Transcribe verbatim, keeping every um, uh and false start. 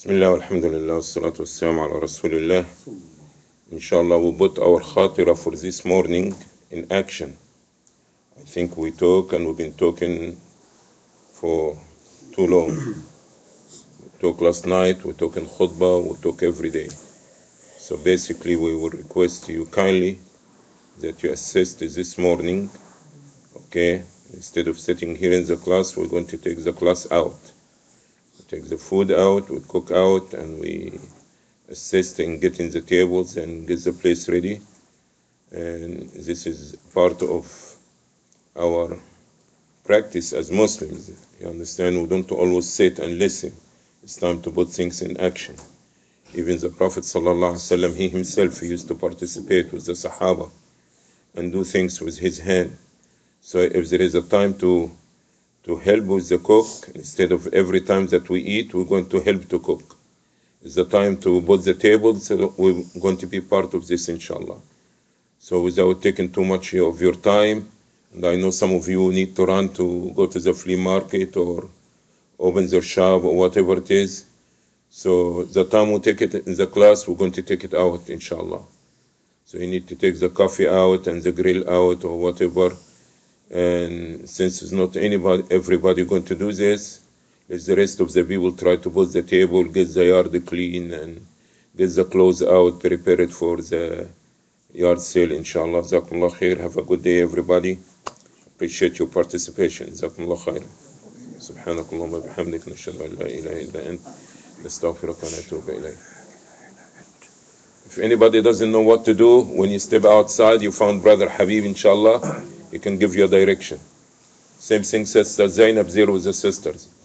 Bismillah, alhamdulillah, salatu wassalamu ala rasulillah. Inshallah, we put our khatira for this morning in action. I think we talk and we've been talking for too long. We talked last night, we talk in khutbah, we talk every day. So basically, we will request you kindly that you assist this morning, okay? Instead of sitting here in the class, we're going to take the class out. We take the food out, we cook out, and we assist in getting the tables and get the place ready. And this is part of our practice as Muslims. You understand? We don't always sit and listen. It's time to put things in action. Even the Prophet ﷺ, he himself he used to participate with the Sahaba and do things with his hand. So if there is a time to to help with the cook, instead of every time that we eat, we're going to help to cook. It's the time to put the table, so we're going to be part of this, inshallah. So without taking too much of your time, and I know some of you need to run to go to the flea market or open their shop or whatever it is. So the time we take it in the class, we're going to take it out, inshallah. So you need to take the coffee out and the grill out or whatever. And since it's not anybody, everybody going to do this, as the rest of the people try to put the table, get the yard clean, and get the clothes out, prepare it for the yard sale, inshallah. Jazakumullah khair. Have a good day, everybody. Appreciate your participation. Jazakumullah khair. Subhanakallahumma bihamdik, nashhadu an la ilaha illa ant, nastaghfiruka wa natubu ilayk. If anybody doesn't know what to do, when you step outside, you found Brother Habib, inshallah, he can give you a direction. Same thing, Sister Zainab, there with the sisters.